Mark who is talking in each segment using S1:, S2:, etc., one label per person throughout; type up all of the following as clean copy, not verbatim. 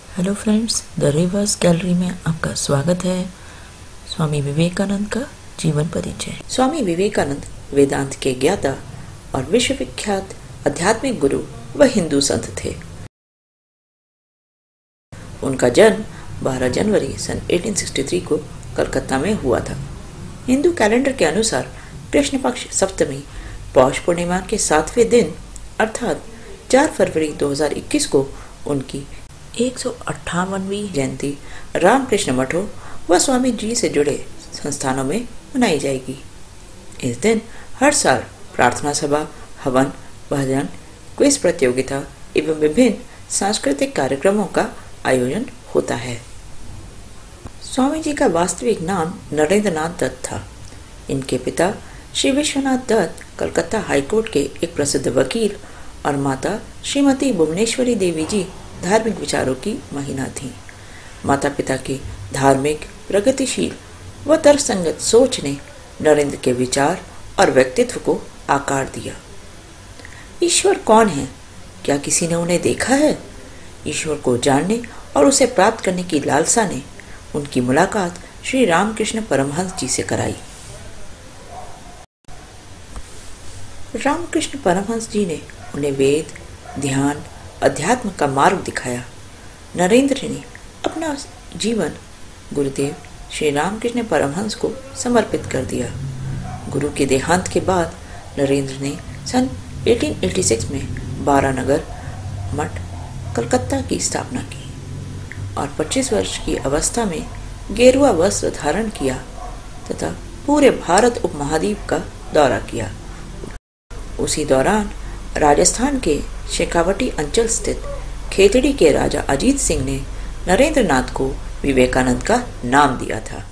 S1: Hello friends, the reverse gallery में आपका स्वागत है। स्वामी विवेकानंद का जीवन परिचय। स्वामी विवेकानंद वेदांत के ज्ञाता और विश्वविख्यात आध्यात्मिक गुरु व हिंदू संत थे। उनका जन्म 12 जनवरी सन 1863 को कलकत्ता में हुआ था। हिंदू कैलेंडर के अनुसार कृष्ण पक्ष सप्तमी पौष पूर्णिमा के 7वें दिन अर्थात 4 फरवरी 2021 को उनकी 158वीं जयंती रामकृष्ण मठों व स्वामी जी से जुड़े संस्थानों में मनाई जाएगी। इस दिन हर साल प्रार्थना सभा, हवन, भजन, क्विज प्रतियोगिता एवं विभिन्न सांस्कृतिक कार्यक्रमों का आयोजन होता है। स्वामी जी का वास्तविक नाम नरेंद्र नाथ दत्त था। इनके पिता श्री विश्वनाथ दत्त कलकत्ता हाईकोर्ट के एक प्रसिद्ध वकील और माता श्रीमती भुवनेश्वरी देवी जी धार्मिक विचारों की महिला थीं। माता पिता की धार्मिक, प्रगतिशील व तर्कसंगत सोच ने नरेंद्र के विचार और व्यक्तित्व को आकार दिया। ईश्वर कौन है? क्या किसी ने उन्हें देखा है? ईश्वर को जानने और उसे प्राप्त करने की लालसा ने उनकी मुलाकात श्री रामकृष्ण परमहंस जी से कराई। रामकृष्ण परमहंस जी ने उन्हें वेद, ध्यान, अध्यात्म का मार्ग दिखाया। नरेंद्र ने अपना जीवन गुरुदेव श्री रामकृष्ण परमहंस को समर्पित कर दिया। गुरु के देहांत के बाद नरेंद्र ने सन 1886 में 12 नगर मठ कलकत्ता की स्थापना की और 25 वर्ष की अवस्था में गेरुआ वस्त्र धारण किया तथा पूरे भारत उपमहाद्वीप का दौरा किया। उसी दौरान राजस्थान के शेखावटी अंचल स्थित खेतड़ी के राजा अजीत सिंह ने नरेंद्र नाथ को विवेकानंद का नाम दिया था।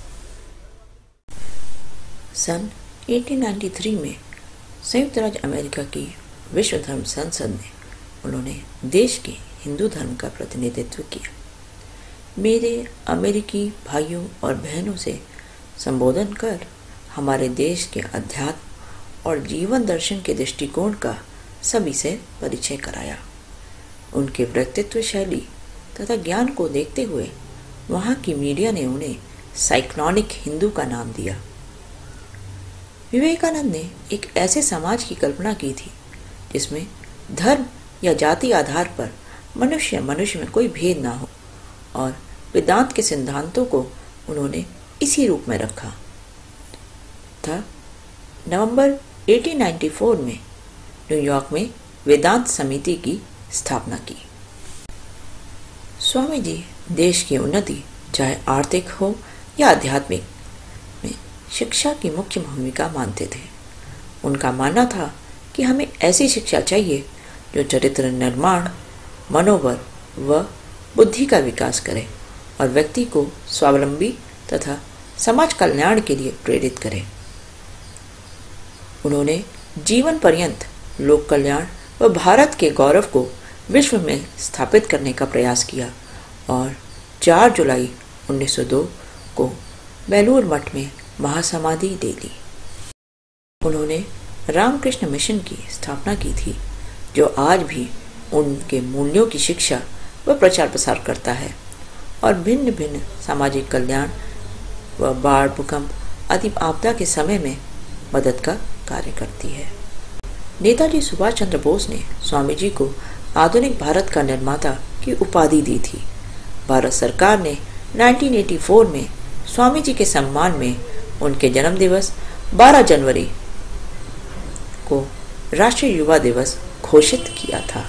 S1: सन 1893 में संयुक्त राज्य अमेरिका की विश्व धर्म संसद में उन्होंने देश के हिंदू धर्म का प्रतिनिधित्व किया। मेरे अमेरिकी भाइयों और बहनों से संबोधन कर हमारे देश के अध्यात्म और जीवन दर्शन के दृष्टिकोण का सभी से परिचय कराया। उनके व्यक्तित्व, शैली तथा ज्ञान को देखते हुए वहां की मीडिया ने उन्हें साइक्लोनिक हिंदू का नाम दिया। विवेकानंद ने एक ऐसे समाज की कल्पना की थी जिसमें धर्म या जाति आधार पर मनुष्य में कोई भेद ना हो और वेदांत के सिद्धांतों को उन्होंने इसी रूप में रखा था। नवंबर 1894 में न्यूयॉर्क में वेदांत समिति की स्थापना की। स्वामी जी देश की उन्नति चाहे आर्थिक हो या आध्यात्मिक में शिक्षा की मुख्य भूमिका मानते थे। उनका मानना था कि हमें ऐसी शिक्षा चाहिए जो चरित्र निर्माण, मनोबल व बुद्धि का विकास करे और व्यक्ति को स्वावलंबी तथा समाज कल्याण के लिए प्रेरित करे। उन्होंने जीवन पर्यंत लोक कल्याण व भारत के गौरव को विश्व में स्थापित करने का प्रयास किया और 4 जुलाई 1902 को बेलूर मठ में महासमाधि दे दी। उन्होंने रामकृष्ण मिशन की स्थापना की थी जो आज भी उनके मूल्यों की शिक्षा व प्रचार प्रसार करता है और भिन्न भिन्न सामाजिक कल्याण व बाढ़, भूकंप आदि आपदा के समय में मदद का कार्य करती है। नेताजी सुभाष चंद्र बोस ने स्वामी जी को आधुनिक भारत का निर्माता की उपाधि दी थी। भारत सरकार ने 1984 में स्वामी जी के सम्मान में उनके जन्म दिवस 12 जनवरी को राष्ट्रीय युवा दिवस घोषित किया था।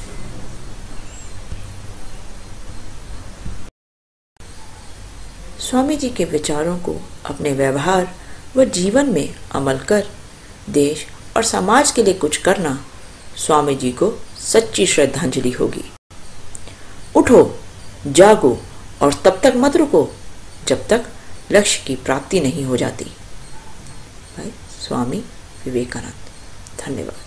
S1: स्वामी जी के विचारों को अपने व्यवहार व जीवन में अमल कर देश और समाज के लिए कुछ करना स्वामी जी को सच्ची श्रद्धांजलि होगी। उठो, जागो और तब तक मत रुको जब तक लक्ष्य की प्राप्ति नहीं हो जाती। भाई स्वामी विवेकानंद। धन्यवाद।